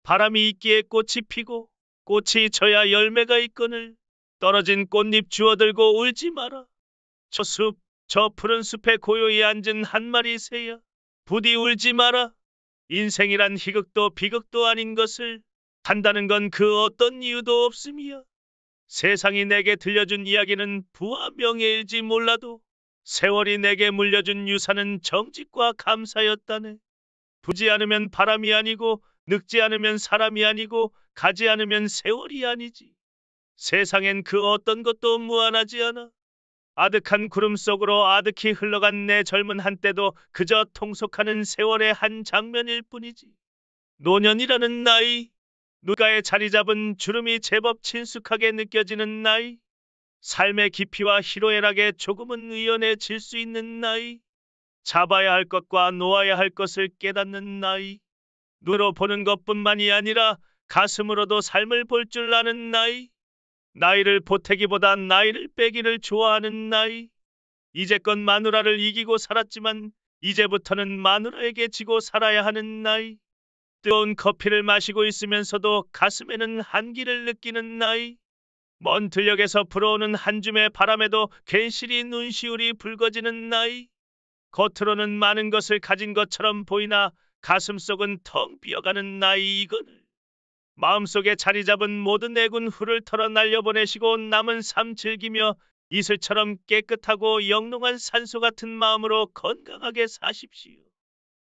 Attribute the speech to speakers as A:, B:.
A: 바람이 있기에 꽃이 피고 꽃이 져야 열매가 있거늘 떨어진 꽃잎 주워들고 울지 마라. 저 숲, 저 푸른 숲에 고요히 앉은 한 마리 새야. 부디 울지 마라. 인생이란 희극도 비극도 아닌 것을 한다는 건 그 어떤 이유도 없음이야. 세상이 내게 들려준 이야기는 부와 명예일지 몰라도 세월이 내게 물려준 유산은 정직과 감사였다네. 부지 않으면 바람이 아니고 늙지 않으면 사람이 아니고 가지 않으면 세월이 아니지. 세상엔 그 어떤 것도 무한하지 않아. 아득한 구름 속으로 아득히 흘러간 내 젊은 한때도 그저 통속하는 세월의 한 장면일 뿐이지. 노년이라는 나이, 누가에 자리 잡은 주름이 제법 친숙하게 느껴지는 나이, 삶의 깊이와 희로애락에 조금은 의연해질 수 있는 나이, 잡아야 할 것과 놓아야 할 것을 깨닫는 나이, 눈으로 보는 것뿐만이 아니라 가슴으로도 삶을 볼 줄 아는 나이, 나이를 보태기보다 나이를 빼기를 좋아하는 나이, 이제껏 마누라를 이기고 살았지만 이제부터는 마누라에게 지고 살아야 하는 나이, 뜨거운 커피를 마시고 있으면서도 가슴에는 한기를 느끼는 나이, 먼 들녘에서 불어오는 한 줌의 바람에도 괜시리 눈시울이 붉어지는 나이, 겉으로는 많은 것을 가진 것처럼 보이나 가슴속은 텅 비어가는 나이이거늘. 마음속에 자리 잡은 모든 내군 후를 털어 날려보내시고 남은 삶 즐기며 이슬처럼 깨끗하고 영롱한 산소 같은 마음으로 건강하게 사십시오.